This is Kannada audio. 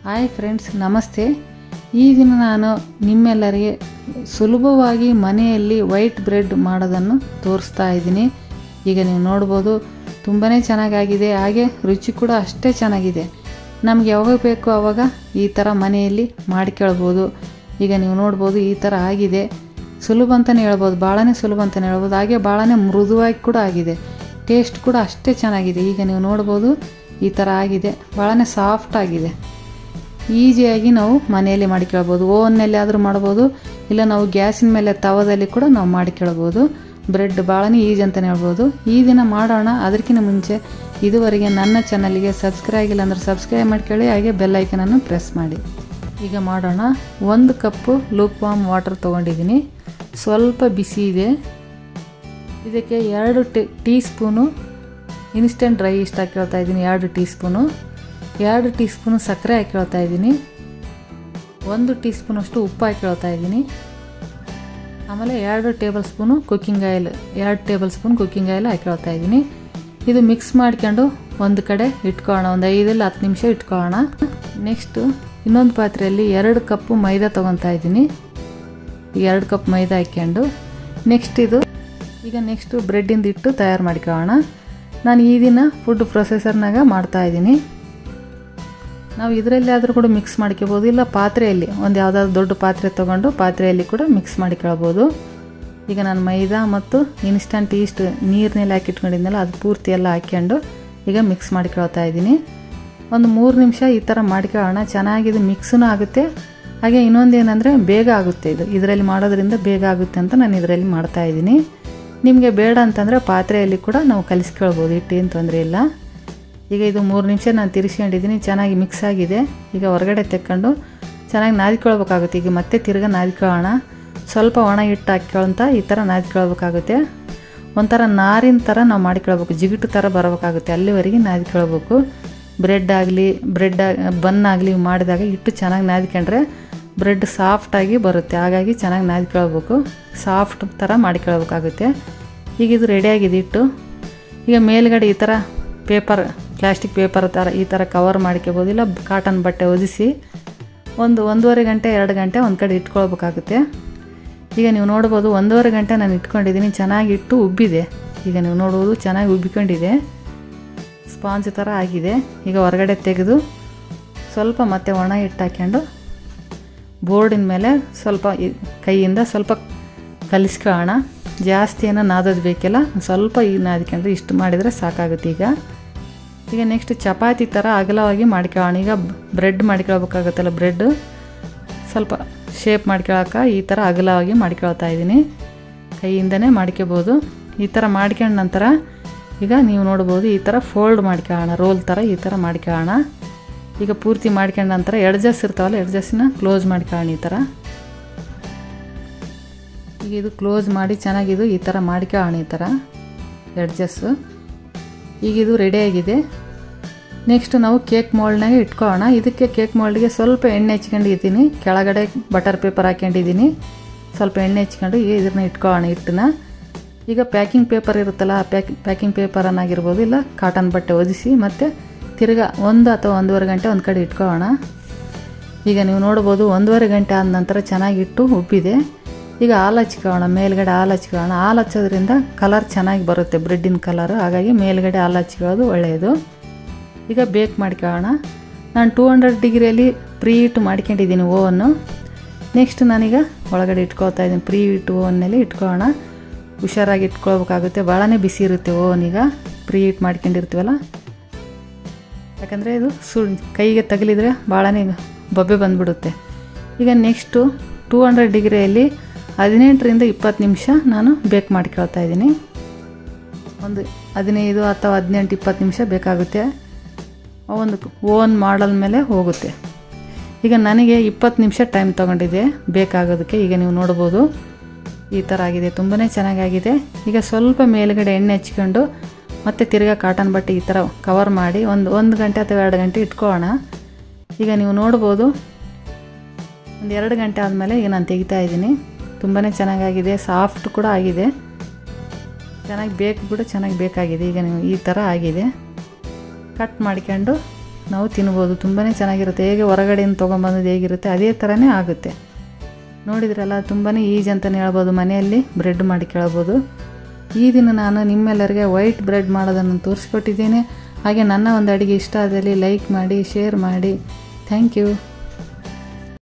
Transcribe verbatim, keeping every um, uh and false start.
ಹಾಯ್ ಫ್ರೆಂಡ್ಸ್, ನಮಸ್ತೆ. ಈ ದಿನ ನಾನು ನಿಮ್ಮೆಲ್ಲರಿಗೆ ಸುಲಭವಾಗಿ ಮನೆಯಲ್ಲಿ ವೈಟ್ ಬ್ರೆಡ್ ಮಾಡೋದನ್ನು ತೋರಿಸ್ತಾ ಇದ್ದೀನಿ. ಈಗ ನೀವು ನೋಡ್ಬೋದು, ತುಂಬಾ ಚೆನ್ನಾಗಾಗಿದೆ, ಹಾಗೆ ರುಚಿ ಕೂಡ ಅಷ್ಟೇ ಚೆನ್ನಾಗಿದೆ. ನಮಗೆ ಯಾವಾಗ ಬೇಕು ಆವಾಗ ಈ ಥರ ಮನೆಯಲ್ಲಿ ಮಾಡಿಕೊಳ್ಬೋದು. ಈಗ ನೀವು ನೋಡ್ಬೋದು, ಈ ಥರ ಆಗಿದೆ. ಸುಲಭ ಅಂತಲೇ ಹೇಳ್ಬೋದು, ಭಾಳನೇ ಸುಲಭ ಅಂತಲೇ ಹೇಳ್ಬೋದು. ಹಾಗೆ ಭಾಳನೇ ಮೃದುವಾಗಿ ಕೂಡ ಆಗಿದೆ. ಟೇಸ್ಟ್ ಕೂಡ ಅಷ್ಟೇ ಚೆನ್ನಾಗಿದೆ. ಈಗ ನೀವು ನೋಡ್ಬೋದು, ಈ ಥರ ಆಗಿದೆ, ಭಾಳನೇ ಸಾಫ್ಟ್ ಆಗಿದೆ. ಈಸಿಯಾಗಿ ನಾವು ಮನೆಯಲ್ಲಿ ಮಾಡಿಕೊಳ್ಬೋದು. ಓವನ್ನಲ್ಲಿ ಆದರೂ ಮಾಡ್ಬೋದು, ಇಲ್ಲ ನಾವು ಗ್ಯಾಸಿನ ಮೇಲೆ ತವದಲ್ಲಿ ಕೂಡ ನಾವು ಮಾಡಿಕೊಳ್ಬೋದು. ಬ್ರೆಡ್ ಭಾಳನೇ ಈಜಿ ಅಂತಲೇ ಹೇಳ್ಬೋದು. ಈ ದಿನ ಮಾಡೋಣ. ಅದಕ್ಕಿಂತ ಮುಂಚೆ ಇದುವರೆಗೆ ನನ್ನ ಚಾನಲ್ಗೆ ಸಬ್ಸ್ಕ್ರೈಬ್ ಆಗಿಲ್ಲ ಅಂದರೆ ಸಬ್ಸ್ಕ್ರೈಬ್ ಮಾಡ್ಕೊಳ್ಳಿ, ಹಾಗೆ ಬೆಲ್ ಐಕನನ್ನು ಪ್ರೆಸ್ ಮಾಡಿ. ಈಗ ಮಾಡೋಣ. ಒಂದು ಕಪ್ಪು ಲೂಕ್ವಾರ್ಮ್ ವಾಟರ್ ತೊಗೊಂಡಿದ್ದೀನಿ, ಸ್ವಲ್ಪ ಬಿಸಿ ಇದೆ. ಇದಕ್ಕೆ ಎರಡು tea teaspoon instant dry yeast ಹಾಕಿಳ್ತಾ ಇದ್ದೀನಿ. ಎರಡು ಟೀ ಸ್ಪೂನು ಎರಡು ಟೀ ಸ್ಪೂನು ಸಕ್ಕರೆ ಹಾಕಿಳ್ತಾ ಇದ್ದೀನಿ. ಒಂದು ಟೀ ಸ್ಪೂನಷ್ಟು ಉಪ್ಪು ಹಾಕಿಳ್ತಾ ಇದ್ದೀನಿ. ಆಮೇಲೆ ಎರಡು ಟೇಬಲ್ ಸ್ಪೂನು ಕುಕ್ಕಿಂಗ್ ಆಯಿಲ್ ಎರಡು ಟೇಬಲ್ ಸ್ಪೂನ್ ಕುಕ್ಕಿಂಗ್ ಆಯಿಲ್ ಹಾಕಿಳ್ತಾ ಇದ್ದೀನಿ. ಇದು ಮಿಕ್ಸ್ ಮಾಡ್ಕೊಂಡು ಒಂದು ಕಡೆ ಇಟ್ಕೊಳ್ಳೋಣ. ಒಂದು ಐದರಿಂದ ಹತ್ತು ನಿಮಿಷ ಇಟ್ಕೊಳ್ಳೋಣ. ನೆಕ್ಸ್ಟು ಇನ್ನೊಂದು ಪಾತ್ರೆಯಲ್ಲಿ ಎರಡು ಕಪ್ಪು ಮೈದಾ ತೊಗೊತಾ ಇದ್ದೀನಿ. ಈಗ ಎರಡು ಕಪ್ ಮೈದಾ ಹಾಕ್ಕೊಂಡು ನೆಕ್ಸ್ಟ್ ಇದು ಈಗ ನೆಕ್ಸ್ಟು ಬ್ರೆಡ್ಡಿಂದ ಇಟ್ಟು ತಯಾರು ಮಾಡ್ಕೊಳ್ಳೋಣ. ನಾನು ಈ ದಿನ ಫುಡ್ ಪ್ರೊಸೆಸರ್ನಾಗ ಮಾಡ್ತಾಯಿದ್ದೀನಿ. ನಾವು ಇದರಲ್ಲಿ ಆದರೂ ಕೂಡ ಮಿಕ್ಸ್ ಮಾಡ್ಕೋಬೋದು, ಇಲ್ಲ ಪಾತ್ರೆಯಲ್ಲಿ ಒಂದು ಯಾವುದಾದ್ರು ದೊಡ್ಡ ಪಾತ್ರೆ ತೊಗೊಂಡು ಪಾತ್ರೆಯಲ್ಲಿ ಕೂಡ ಮಿಕ್ಸ್ ಮಾಡ್ಕೊಳ್ಬೋದು. ಈಗ ನಾನು ಮೈದಾ ಮತ್ತು ಇನ್ಸ್ಟಂಟ್ ಈಸ್ಟ್ ನೀರಿನಲ್ಲಿ ಹಾಕಿಟ್ಕೊಂಡಿದ್ನಲ್ಲ, ಅದು ಪೂರ್ತಿ ಎಲ್ಲ ಹಾಕ್ಕೊಂಡು ಈಗ ಮಿಕ್ಸ್ ಮಾಡ್ಕೊಳ್ತಾ ಇದ್ದೀನಿ. ಒಂದು ಮೂರು ನಿಮಿಷ ಈ ಥರ ಮಾಡ್ಕೊಳ್ಳೋಣ. ಚೆನ್ನಾಗಿದು ಮಿಕ್ಸೂ ಆಗುತ್ತೆ, ಹಾಗೆ ಇನ್ನೊಂದು ಏನಂದರೆ ಬೇಗ ಆಗುತ್ತೆ. ಇದು ಇದರಲ್ಲಿ ಮಾಡೋದ್ರಿಂದ ಬೇಗ ಆಗುತ್ತೆ ಅಂತ ನಾನು ಇದರಲ್ಲಿ ಮಾಡ್ತಾಯಿದ್ದೀನಿ. ನಿಮಗೆ ಬೇಡ ಅಂತಂದರೆ ಪಾತ್ರೆಯಲ್ಲಿ ಕೂಡ ನಾವು ಕಲಿಸ್ಕೊಳ್ಬೋದು, ಹಿಟ್ಟೇನು ತೊಂದರೆ ಇಲ್ಲ. ಈಗ ಇದು ಮೂರು ನಿಮಿಷ ನಾನು ತಿರ್ಸ್ಕೊಂಡಿದ್ದೀನಿ, ಚೆನ್ನಾಗಿ ಮಿಕ್ಸ್ ಆಗಿದೆ. ಈಗ ಹೊರಗಡೆ ತೆಕ್ಕೊಂಡು ಚೆನ್ನಾಗಿ ನಾದಿಕೊಳ್ಬೇಕಾಗುತ್ತೆ. ಈಗ ಮತ್ತೆ ತಿರ್ಗಾ ನಾದಿಕೊಳ್ಳೋಣ. ಸ್ವಲ್ಪ ಒಣ ಹಿಟ್ಟು ಹಾಕ್ಕೊಳ್ತಾ ಈ ಥರ ನಾದಿಕೊಳ್ಬೇಕಾಗುತ್ತೆ. ಒಂಥರ ನಾರಿನ ಥರ ನಾವು ಮಾಡಿಕೊಳ್ಬೇಕು, ಜಿಗುಟು ಥರ ಬರಬೇಕಾಗುತ್ತೆ, ಅಲ್ಲಿವರೆಗೆ ನಾದಿಕೊಳ್ಬೇಕು. ಬ್ರೆಡ್ ಆಗಲಿ ಬ್ರೆಡ್ ಬನ್ ಆಗಲಿ ಮಾಡಿದಾಗ ಹಿಟ್ಟು ಚೆನ್ನಾಗಿ ನಾದಿಕೊಂಡ್ರೆ ಬ್ರೆಡ್ ಸಾಫ್ಟಾಗಿ ಬರುತ್ತೆ. ಹಾಗಾಗಿ ಚೆನ್ನಾಗಿ ನಾದಿಕೊಳ್ಬೇಕು, ಸಾಫ್ಟ್ ಥರ ಮಾಡಿಕೊಳ್ಬೇಕಾಗುತ್ತೆ. ಈಗ ಇದು ರೆಡಿಯಾಗಿದೆ ಹಿಟ್ಟು. ಈಗ ಮೇಲ್ಗಡೆ ಈ ಥರ ಪೇಪರ್ ಪ್ಲಾಸ್ಟಿಕ್ ಪೇಪರ್ ಥರ ಈ ಥರ ಕವರ್ ಮಾಡ್ಕೋಬೋದು, ಇಲ್ಲ ಕಾಟನ್ ಬಟ್ಟೆ ಒದಿಸಿ ಒಂದು ಒಂದೂವರೆ ಗಂಟೆ ಎರಡು ಗಂಟೆ ಒಂದು ಕಡೆ ಇಟ್ಕೊಳ್ಬೇಕಾಗುತ್ತೆ. ಈಗ ನೀವು ನೋಡ್ಬೋದು, ಒಂದೂವರೆ ಗಂಟೆ ನಾನು ಇಟ್ಕೊಂಡಿದ್ದೀನಿ. ಚೆನ್ನಾಗಿ ಇಟ್ಟು ಉಬ್ಬಿದೆ. ಈಗ ನೀವು ನೋಡ್ಬೋದು, ಚೆನ್ನಾಗಿ ಉಬ್ಬಿಕೊಂಡಿದೆ, ಸ್ಪಾಂಜ್ ಥರ ಆಗಿದೆ. ಈಗ ಹೊರಗಡೆ ತೆಗೆದು ಸ್ವಲ್ಪ ಮತ್ತೆ ಒಣ ಹಿಟ್ಟು ಹಾಕ್ಕೊಂಡು ಬೋರ್ಡಿನ ಮೇಲೆ ಸ್ವಲ್ಪ ಕೈಯಿಂದ ಸ್ವಲ್ಪ ಕಲಿಸ್ಕೊಳ್ಳೋಣ. ಜಾಸ್ತಿ ಏನೋ ನಾದೋದು ಬೇಕಿಲ್ಲ, ಸ್ವಲ್ಪ ಈಗ ನಾದ್ಕೊಂಡ್ರೆ ಇಷ್ಟು ಮಾಡಿದರೆ ಸಾಕಾಗುತ್ತೆ. ಈಗ ಈಗ ನೆಕ್ಸ್ಟ್ ಚಪಾತಿ ಥರ ಅಗಲವಾಗಿ ಮಾಡ್ಕೊಳ್ಳೋಣ. ಈಗ ಬ್ರೆಡ್ ಮಾಡ್ಕೊಳ್ಬೇಕಾಗುತ್ತಲ್ಲ, ಬ್ರೆಡ್ ಸ್ವಲ್ಪ ಶೇಪ್ ಮಾಡ್ಕೊಳಕ್ಕೆ ಈ ಥರ ಅಗಲವಾಗಿ ಮಾಡ್ಕೊಳ್ತಾ ಇದ್ದೀನಿ. ಕೈಯಿಂದನೇ ಮಾಡ್ಕೋಬೋದು. ಈ ಥರ ಮಾಡ್ಕೊಂಡ ನಂತರ ಈಗ ನೀವು ನೋಡ್ಬೋದು, ಈ ಥರ ಫೋಲ್ಡ್ ಮಾಡ್ಕೊಳ್ಳೋಣ, ರೋಲ್ ಥರ ಈ ಥರ ಮಾಡ್ಕೊಳ್ಳೋಣ. ಈಗ ಪೂರ್ತಿ ಮಾಡ್ಕೊಂಡ ನಂತರ ಎಡ್ಜಸ್ ಇರ್ತಾವಲ್ಲ, ಎಡ್ಜಸ್ನ ಕ್ಲೋಸ್ ಮಾಡ್ಕೊಳ್ಳೋಣ ಈ ಥರ. ಈಗ ಇದು ಕ್ಲೋಸ್ ಮಾಡಿ ಚೆನ್ನಾಗಿದು ಈ ಥರ ಮಾಡ್ಕೊಳ್ಳೋಣ, ಈ ಥರ ಎಡ್ಜಸ್ಸು. ಈಗ ಇದು ರೆಡಿಯಾಗಿದೆ. ನೆಕ್ಸ್ಟ್ ನಾವು ಕೇಕ್ ಮೋಲ್ಡ್ನಾಗೆ ಇಟ್ಕೊಳ್ಳೋಣ. ಇದಕ್ಕೆ ಕೇಕ್ ಮೋಲ್ಡ್ಗೆ ಸ್ವಲ್ಪ ಎಣ್ಣೆ ಹಚ್ಕೊಂಡಿದ್ದೀನಿ, ಕೆಳಗಡೆ ಬಟರ್ ಪೇಪರ್ ಹಾಕ್ಕೊಂಡಿದ್ದೀನಿ. ಸ್ವಲ್ಪ ಎಣ್ಣೆ ಹಚ್ಕೊಂಡು ಈಗ ಇದನ್ನ ಇಟ್ಕೊಳ್ಳೋಣ ಹಿಟ್ಟನ್ನ. ಈಗ ಪ್ಯಾಕಿಂಗ್ ಪೇಪರ್ ಇರುತ್ತಲ್ಲ, ಆ ಪ್ಯಾಕ್ ಪ್ಯಾಕಿಂಗ್ ಪೇಪರನ್ನಾಗಿರ್ಬೋದು, ಇಲ್ಲ ಕಾಟನ್ ಬಟ್ಟೆ ಒದಿಸಿ ಮತ್ತೆ ತಿರ್ಗಾ ಒಂದು ಅಥವಾ ಒಂದೂವರೆ ಗಂಟೆ ಒಂದು ಕಡೆ ಇಟ್ಕೊಳ್ಳೋಣ. ಈಗ ನೀವು ನೋಡ್ಬೋದು, ಒಂದೂವರೆ ಗಂಟೆ ಆದ ನಂತರ ಚೆನ್ನಾಗಿಟ್ಟು ಉಬ್ಬಿದೆ. ಈಗ ಹಾಲು ಹಚ್ಕೊಳ್ಳೋಣ, ಮೇಲ್ಗಡೆ ಹಾಲು ಹಚ್ಕೊಳ್ಳೋಣ. ಹಾಲು ಹಚ್ಚೋದ್ರಿಂದ ಕಲರ್ ಚೆನ್ನಾಗಿ ಬರುತ್ತೆ, ಬ್ರೆಡ್ಡಿನ ಕಲರು. ಹಾಗಾಗಿ ಮೇಲ್ಗಡೆ ಹಾಲು ಹಚ್ಕೊಳ್ಳೋದು ಒಳ್ಳೆಯದು. ಈಗ ಬೇಕ್ ಮಾಡ್ಕೊಳ್ಳೋಣ. ನಾನು ಟೂ ಹಂಡ್ರೆಡ್ ಡಿಗ್ರಿಯಲ್ಲಿ ಪ್ರೀ ಹೀಟ್ ಮಾಡ್ಕೊಂಡಿದ್ದೀನಿ ಓವನ್ನು. ನೆಕ್ಸ್ಟ್ ನಾನೀಗ ಒಳಗಡೆ ಇಟ್ಕೊಳ್ತಾ ಇದ್ದೀನಿ. ಪ್ರೀ ಹೀಟ್ ಓವನ್ನಲ್ಲಿ ಇಟ್ಕೊಳ್ಳೋಣ. ಹುಷಾರಾಗಿ ಇಟ್ಕೊಳ್ಬೇಕಾಗುತ್ತೆ, ಭಾಳನೇ ಬಿಸಿ ಇರುತ್ತೆ ಓವನ್. ಈಗ ಪ್ರೀ ಹೀಟ್ ಮಾಡ್ಕೊಂಡಿರ್ತೀವಲ್ಲ, ಯಾಕಂದರೆ ಇದು ಸು ಕೈಗೆ ತಗಲಿದರೆ ಭಾಳನೇ ಬೊಬ್ಬೆ ಬಂದುಬಿಡುತ್ತೆ. ಈಗ ನೆಕ್ಸ್ಟು ಟೂ ಹಂಡ್ರೆಡ್ ಡಿಗ್ರಿಯಲ್ಲಿ ಹದಿನೆಂಟರಿಂದ ಇಪ್ಪತ್ತು ನಿಮಿಷ ನಾನು ಬೇಕ್ ಮಾಡ್ಕೊಳ್ತಾ ಇದ್ದೀನಿ. ಒಂದು ಹದಿನೈದು ಅಥವಾ ಹದಿನೆಂಟು ಇಪ್ಪತ್ತು ನಿಮಿಷ ಬೇಕಾಗುತ್ತೆ. ಒಂದು ಓವನ್ ಮಾಡಲ್ ಮೇಲೆ ಹೋಗುತ್ತೆ. ಈಗ ನನಗೆ ಇಪ್ಪತ್ತು ನಿಮಿಷ ಟೈಮ್ ತೊಗೊಂಡಿದೆ ಬೇಕಾಗೋದಕ್ಕೆ. ಈಗ ನೀವು ನೋಡ್ಬೋದು, ಈ ಥರ ಆಗಿದೆ, ತುಂಬಾ ಚೆನ್ನಾಗಾಗಿದೆ. ಈಗ ಸ್ವಲ್ಪ ಮೇಲುಗಡೆ ಎಣ್ಣೆ ಹಚ್ಕೊಂಡು ಮತ್ತು ತಿರ್ಗಾ ಕಾಟನ್ ಬಟ್ಟೆ ಈ ಥರ ಕವರ್ ಮಾಡಿ ಒಂದು ಒಂದು ಗಂಟೆ ಅಥವಾ ಎರಡು ಗಂಟೆ ಇಟ್ಕೊಳ್ಳೋಣ. ಈಗ ನೀವು ನೋಡ್ಬೋದು, ಒಂದು ಎರಡು ಗಂಟೆ ಆದಮೇಲೆ ಈಗ ನಾನು ತೆಗಿತಾ ಇದ್ದೀನಿ. ತುಂಬಾ ಚೆನ್ನಾಗಾಗಿದೆ, ಸಾಫ್ಟ್ ಕೂಡ ಆಗಿದೆ, ಚೆನ್ನಾಗಿ ಬೇಕು ಕೂಡ ಚೆನ್ನಾಗಿ ಬೇಕಾಗಿದೆ. ಈಗ ನೀವು ಈ ಥರ ಆಗಿದೆ. ಕಟ್ ಮಾಡ್ಕೊಂಡು ನಾವು ತಿನ್ಬೋದು. ತುಂಬಾ ಚೆನ್ನಾಗಿರುತ್ತೆ. ಹೇಗೆ ಹೊರಗಡೆಯಿಂದ ತೊಗೊಂಬಂದು ಹೇಗಿರುತ್ತೆ ಅದೇ ಥರನೇ ಆಗುತ್ತೆ. ನೋಡಿದ್ರಲ್ಲ, ತುಂಬಾ ಈಜಿ ಅಂತಲೇ ಹೇಳ್ಬೋದು. ಮನೆಯಲ್ಲಿ ಬ್ರೆಡ್ ಮಾಡಿ ಕೇಳ್ಬೋದು. ಈ ದಿನ ನಾನು ನಿಮ್ಮೆಲ್ಲರಿಗೆ ವೈಟ್ ಬ್ರೆಡ್ ಮಾಡೋದನ್ನು ತೋರಿಸ್ಕೊಟ್ಟಿದ್ದೀನಿ. ಹಾಗೆ ನನ್ನ ಒಂದು ಅಡುಗೆ ಇಷ್ಟ ಆದಲ್ಲಿ ಲೈಕ್ ಮಾಡಿ, ಶೇರ್ ಮಾಡಿ. Thank you.